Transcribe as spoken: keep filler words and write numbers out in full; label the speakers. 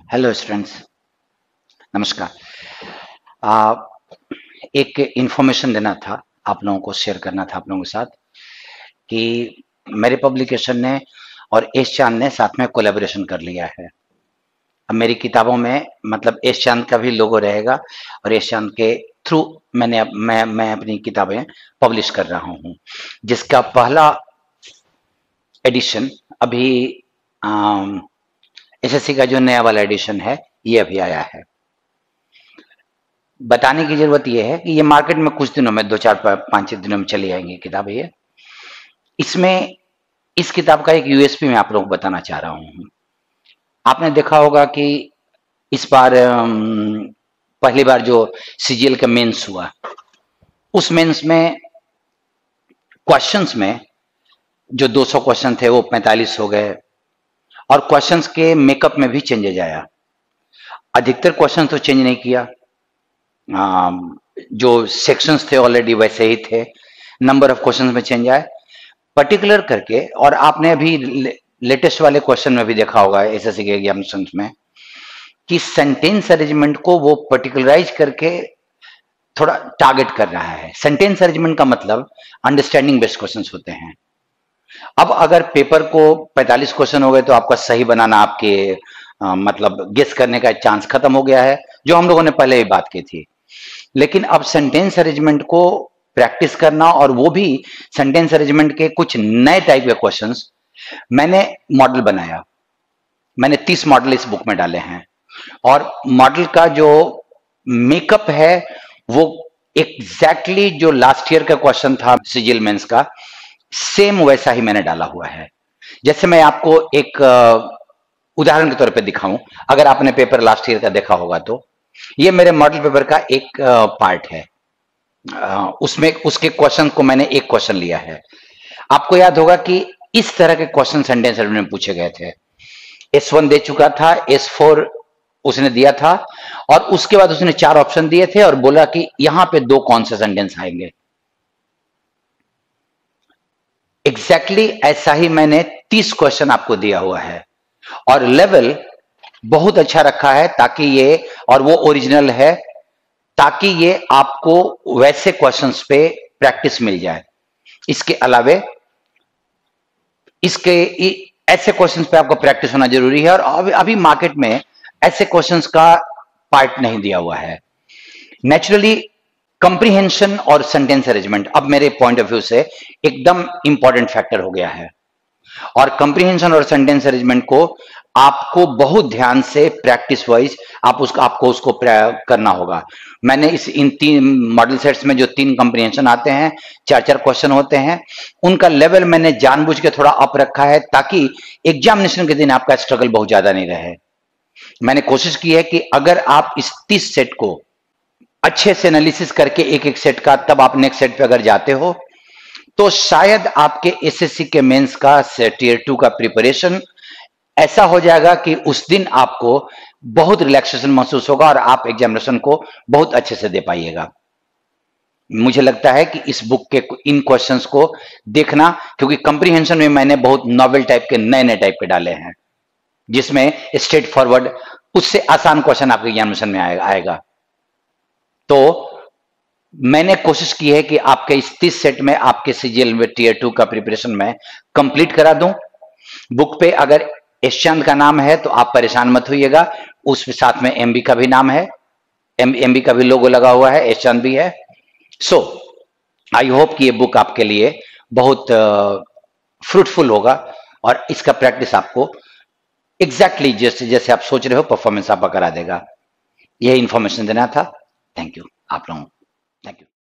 Speaker 1: Hello students, नमस्कार। आ, एक information देना था, आप लोगों को शेयर करना था आप लोगों के साथ कि मेरे पब्लिकेशन ने और एस चांद ने साथ में कोलैबोरेशन कर लिया है। अब मेरी किताबों में मतलब एस चांद का भी लोगो रहेगा और एस चांद के थ्रू मैंने मैं मैं अपनी किताबें पब्लिश कर रहा हूँ, जिसका पहला एडिशन अभी एसएससी का जो नया वाला एडिशन है ये अभी आया है। बताने की जरूरत यह है कि ये मार्केट में कुछ दिनों में दो चार पांच छह दिनों में चली आएंगी किताबें। ये इसमें इस किताब का एक यूएसपी मैं आप लोगों को बताना चाह रहा हूं। आपने देखा होगा कि इस बार पहली बार जो सीजीएल का मेंस हुआ, उस मेंस में क्वेश्चंस में जो दो सौ क्वेश्चन थे वो पैंतालीस हो गए और क्वेश्चंस के मेकअप में भी चेंजेज आया। अधिकतर क्वेश्चन तो चेंज नहीं किया, जो सेक्शंस थे ऑलरेडी वैसे ही थे। नंबर ऑफ क्वेश्चंस में चेंज आए पर्टिकुलर करके। और आपने अभी ले, लेटेस्ट वाले क्वेश्चन में भी देखा होगा एसएससी के एग्जामिनेशन में कि सेंटेंस अरेंजमेंट को वो पर्टिकुलराइज करके थोड़ा टारगेट कर रहा है। सेंटेंस अरेंजमेंट का मतलब अंडरस्टैंडिंग बेस्ड क्वेश्चंस होते हैं। अब अगर पेपर को पैंतालीस क्वेश्चन हो गए तो आपका सही बनाना, आपके आ, मतलब गेस करने का चांस खत्म हो गया है, जो हम लोगों ने पहले ही बात की थी। लेकिन अब सेंटेंस अरेंजमेंट को प्रैक्टिस करना, और वो भी सेंटेंस अरेंजमेंट के कुछ नए टाइप के क्वेश्चंस मैंने मॉडल बनाया। मैंने तीस मॉडल इस बुक में डाले हैं और मॉडल का जो मेकअप है वो एग्जैक्टली exactly जो लास्ट ईयर का क्वेश्चन था सीजीएल मेंस का, सेम वैसा ही मैंने डाला हुआ है। जैसे मैं आपको एक उदाहरण के तौर पे दिखाऊं, अगर आपने पेपर लास्ट ईयर का देखा होगा तो ये मेरे मॉडल पेपर का एक पार्ट है। उसमें उसके क्वेश्चन को मैंने एक क्वेश्चन लिया है। आपको याद होगा कि इस तरह के क्वेश्चन सेंटेंस में पूछे गए थे। एस वन दे चुका था, एस फोर उसने दिया था और उसके बाद उसने चार ऑप्शन दिए थे और बोला कि यहां पे दो कौन से सेंटेंस आएंगे। एग्जैक्टली exactly ऐसा ही मैंने तीस क्वेश्चन आपको दिया हुआ है और लेवल बहुत अच्छा रखा है ताकि ये, और वो ओरिजिनल है ताकि ये आपको वैसे क्वेश्चंस पे प्रैक्टिस मिल जाए। इसके अलावे इसके ऐसे क्वेश्चंस पे आपको प्रैक्टिस होना जरूरी है और अभी, अभी मार्केट में ऐसे क्वेश्चंस का पार्ट नहीं दिया हुआ है। नेचुरली कंप्रीहेंशन और सेंटेंस अरेंजमेंट अब मेरे पॉइंट ऑफ व्यू से एकदम इंपॉर्टेंट फैक्टर हो गया है और कंप्रीहेंशन और सेंटेंस अरेंजमेंट को आपको बहुत ध्यान से प्रैक्टिस वाइज आप उसको आपको उसको करना होगा। मैंने इस इन तीन मॉडल सेट्स में जो तीन कंप्रीहेंशन आते हैं, चार चार क्वेश्चन होते हैं, उनका लेवल मैंने जानबूझ के थोड़ा अप रखा है ताकि एग्जामिनेशन के दिन आपका स्ट्रगल बहुत ज्यादा नहीं रहे। मैंने कोशिश की है कि अगर आप इस तीस सेट को अच्छे से एनालिसिस करके एक एक सेट का, तब आप नेक्स्ट सेट पे अगर जाते हो तो शायद आपके एसएससी के मेंस का टीयर टू का प्रिपरेशन ऐसा हो जाएगा कि उस दिन आपको बहुत रिलैक्सेशन महसूस होगा और आप एग्जामिनेशन को बहुत अच्छे से दे पाइएगा। मुझे लगता है कि इस बुक के इन क्वेश्चंस को देखना, क्योंकि कंप्रीहेंशन में मैंने बहुत नॉवेल टाइप के नए नए टाइप के डाले हैं जिसमें स्ट्रेट फॉरवर्ड उससे आसान क्वेश्चन आपके एग्जामिनेशन में आएगा। तो मैंने कोशिश की है कि आपके इस तीस सेट में आपके सीजीएल में टीयर टू का प्रिपरेशन में कंप्लीट करा दूं। बुक पे अगर एस चांद का नाम है तो आप परेशान मत होइएगा, उस साथ में एमबी का भी नाम है, एम एमबी का भी लोगो लगा हुआ है, एस चांद भी है। सो आई होप कि ये बुक आपके लिए बहुत फ्रूटफुल uh, होगा और इसका प्रैक्टिस आपको एग्जैक्टली exactly जैसे जैसे आप सोच रहे हो परफॉर्मेंस आपका करा देगा। यह इंफॉर्मेशन देना था। थैंक यू आप लोगों को। Thank you.